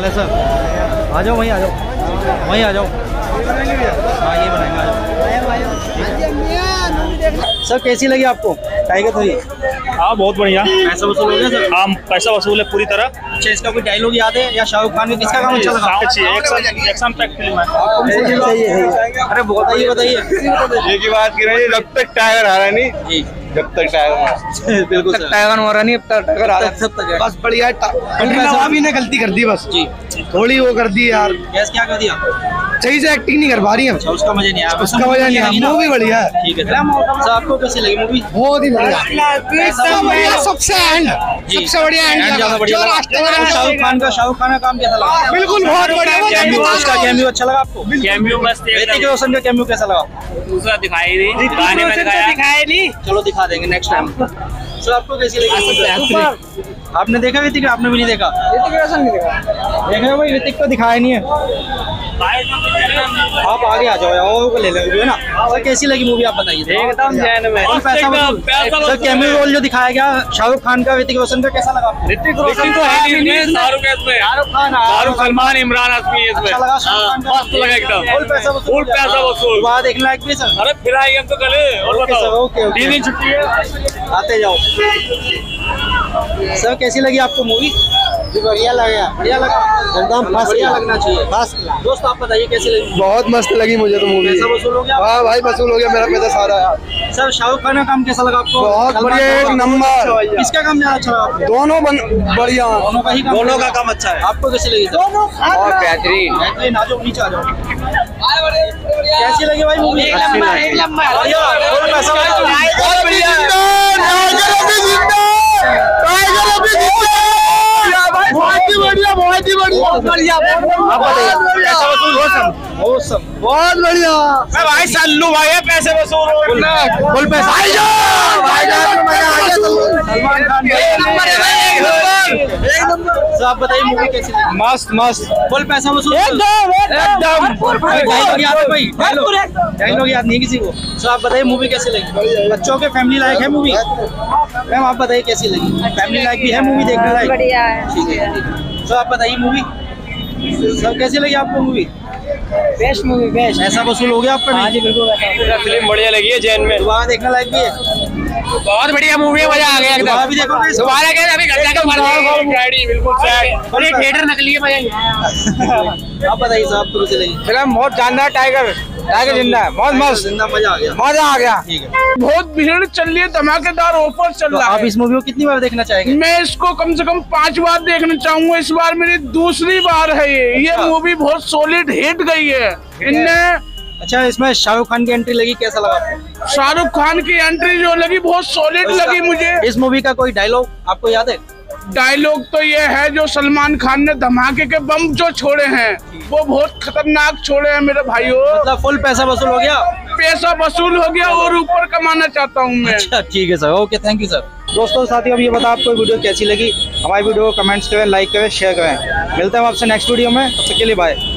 हाल है सर? आ जाओ वहीं आ जाओ, वहीं आ जाओ। हाँ ये बनाएंगे, आ जाओ। सर कैसी लगी आपको टाइगर 3? हाँ बहुत बढ़िया। पैसा वसूल हो गया सर? हाँ पैसा वसूल है पूरी तरह। अच्छा इसका कोई डायलॉग याद है या शाहरुख खान का किसका काम अच्छा लगा? एक्शन पैक फिल्म है। अरे बताइए बताइए। एक ही बात की रही, जब तक टाइगर आ रहा नहीं जी, जब तक टाइगर बिल्कुल सर। टाइगर हो रहा नहीं, अब तक टाइगर आ रहा सब तक है। बस बढ़िया। नवाबी ने गलती कर दी, बस जी थोड़ी वो कर दी यार, गैस क्या कर दिया? सही से एक्टिंग नहीं कर पा रही है। अच्छा उसका मजा नहीं आया? उसका वजह नहीं है, मूवी बढ़िया है। ठीक है सर, आपको कैसी लगी मूवी? बहुत ही बढ़िया, सबसे एंड, सबसे बढ़िया एंड ज्यादा बढ़िया लगा। शाहरुख खान का काम कैसा लगा? बिल्कुल बहुत बढ़िया। उसका कैमियो अच्छा लगा आपको? कैमियो मस्त है। ऋतिक रोशन का कैमियो कैसा लगा? दूसरा दिखाई नहीं, गाने में दिखाया नहीं। चलो दिखा देंगे नेक्स्ट टाइम। सर आपको कैसी लगी? आपने देखा ऋतिक? आपने भी नहीं देखा? ऋतिक रोशन नहीं देखा। देख रहे हो भाई, ऋतिक को दिखाया नहीं है। आप आगे आ जाओ यार, को ले लेंगे ना। सर कैसी लगी मूवी आप बताइए? एकदम जैन में। पैसा वसूल। सर कैमियो रोल जो दिखाया गया शाहरुख खान का ऋतिक रोशन का कैसा लगा आपको? ऋतिक रोशन तो है ही नहीं, शाहरुख है इसमें। शाहरुख सलमान इमरान हाशमी है इसमें। अच्छा लगा शाहरुख खान? मस्त लगा एकदम। फुल पैसा वसूल। फुल पैसा वसूल। वहाँ देखने लायक भी सर? अरे फिर आएंगे हम तो कल। और ओके सर, बताओ, ओके ओके। 3 दिन छुट्टी है, आते जाओ। सर कैसी लगी आपको मूवी? बढ़िया लगा, बढ़िया लगा एकदम फर्स्ट बढ़िया लगना चाहिए। बस दोस्त आप बताइए कैसी लगी? बहुत मस्त लगी मुझे तो मूवी। पैसा वसूल हो गया? हाँ भाई वसूल हो गया, मेरा पैसा सारा यार। सर शाहरुख खान का काम कैसा लगा आपको? बहुत बढ़िया, एक नंबर। किसका काम ज्यादा अच्छा लगा आपको? दोनों बढ़िया, दोनों का ही काम। दोनों का काम अच्छा है। आपको कैसी लगी? बहुत बेहतरीन। बेहतरीन। आ जाओ नीचे आ जाओ। कैसी लगी भाई मूवी? एक नंबर, एक नंबर। बढ़िया, फुल पैसा वसूल। बहुत बढ़िया। बहुत ही बढ़िया। आप बताइए पैसा वसूल awesome। बहुत बढ़िया भाई सल्लू भाई है, पैसे वसूल फुल पैसा। सलमान खान एक नंबर। सर आप बताइए मूवी कैसी लगी? मस्त मस्त। फुल पैसा वसूल। डायलॉग याद है भाई? डायलॉग याद नहीं किसी को? सर आप बताइए मूवी कैसी लगी? बच्चों के फैमिली लायक है मूवी? मैम आप बताइए कैसी लगी? फैमिली लायक भी है मूवी, देखने लायक? बढ़िया है। ठीक है। सर आप बताइए मूवी सर कैसी लगी आपको मूवी? Best movie, best. पैसा वसूल हो गया आपका? हाँ जी बिल्कुल। फिल्म बढ़िया लगी है जैन में। दोबारा देखने लायक भी है? बहुत बढ़िया मूवी है, मजा आ गया दोबारा भी देखोगे? दोबारा क्या, अभी घर जाकर मारेंगे। बिल्कुल सेट। और ये थिएटर नकली है, मजा नहीं आया। आप बताइए साहब आपको कैसी लगी? फिल्म बहुत शानदार। टाइगर जिंदा है, बहुत मस्त, जिंदा, मजा आ गया। मजा आ गया। ठीक है। बहुत भीड़ चल रही है, धमाकेदार ऑफर चल तो रहा आप है। इस मूवी को कितनी बार देखना चाहेंगे? मैं इसको कम से कम 5 बार देखना चाहूंगा। इस बार मेरी दूसरी बार है ये मूवी बहुत सॉलिड हिट गई है। इनने अच्छा इसमें शाहरुख खान की एंट्री लगी, कैसा लगा आपको? शाहरुख खान की एंट्री जो लगी बहुत सॉलिड लगी मुझे। इस मूवी का कोई डायलॉग आपको याद है? डायलॉग तो ये है जो सलमान खान ने धमाके के बम जो छोड़े हैं वो बहुत खतरनाक छोड़े हैं मेरे भाइयों। मतलब फुल पैसा वसूल हो गया? पैसा वसूल हो गया और ऊपर कमाना चाहता हूँ मैं। अच्छा ठीक है sir, okay thank you sir. दोस्तों साथियों अब ये बता आपको वीडियो कैसी लगी? हमारी वीडियो को कमेंट्स करें, लाइक करें, शेयर करें। मिलते हैं आपसे नेक्स्ट वीडियो में, तब तक के लिए बाय।